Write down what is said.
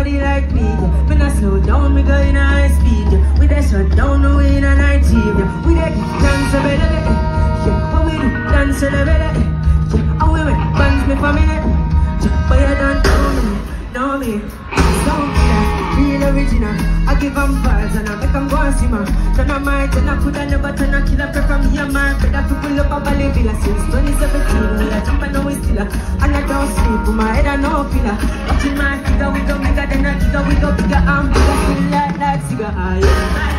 body like me. When I slow down, me go in a high speed. We dey shut down, no way in a night team. We dey dance a better. When we do dance a better. And we make bands me for minute. But you don't know me. So real original. I give them vibes and I make them go and see man. Turn a mind and I coulda never turn a killer. Pray from here man. Better to pull up a valley villa since 2017. We are jumping and we still and I don't sleep with my head and no pillar. Watching my figure, we go bigger than a figure. We go bigger and bigger. Feel like cigar.